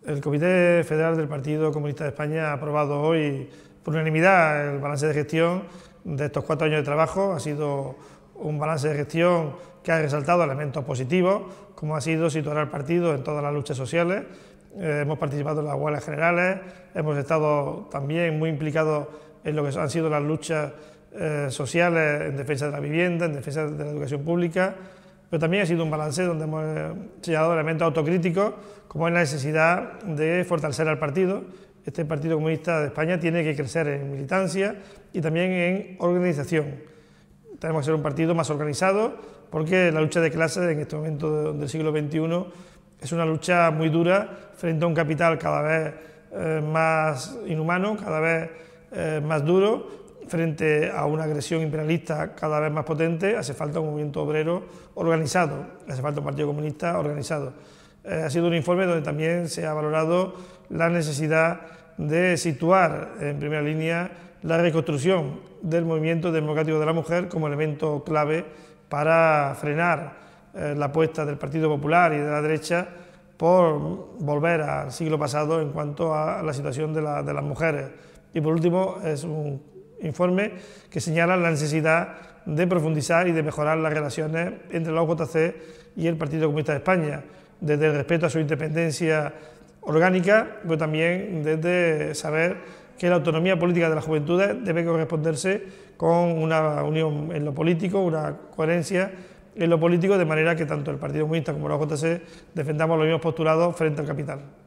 El Comité Federal del Partido Comunista de España ha aprobado hoy por unanimidad el balance de gestión de estos 4 años de trabajo. Ha sido un balance de gestión que ha resaltado elementos positivos, como ha sido situar al partido en todas las luchas sociales. Hemos participado en las huelgas generales, hemos estado también muy implicados en lo que han sido las luchas sociales en defensa de la vivienda, en defensa de la educación pública, pero también ha sido un balance donde hemos señalado elementos autocríticos, como es la necesidad de fortalecer al partido. Este Partido Comunista de España tiene que crecer en militancia y también en organización. Tenemos que ser un partido más organizado, porque la lucha de clases en este momento del siglo XXI es una lucha muy dura frente a un capital cada vez más inhumano, cada vez más duro, frente a una agresión imperialista cada vez más potente. Hace falta un movimiento obrero organizado, hace falta un partido comunista organizado. Ha sido un informe donde también se ha valorado la necesidad de situar en primera línea la reconstrucción del movimiento democrático de la mujer como elemento clave para frenar la apuesta del Partido Popular y de la derecha por volver al siglo pasado en cuanto a la situación de las mujeres. Y por último, es un informe que señala la necesidad de profundizar y de mejorar las relaciones entre la OJC y el Partido Comunista de España, desde el respeto a su independencia orgánica, pero también desde saber que la autonomía política de las juventudes debe corresponderse con una unión en lo político, una coherencia en lo político, de manera que tanto el Partido Comunista como la OJC defendamos los mismos postulados frente al capital.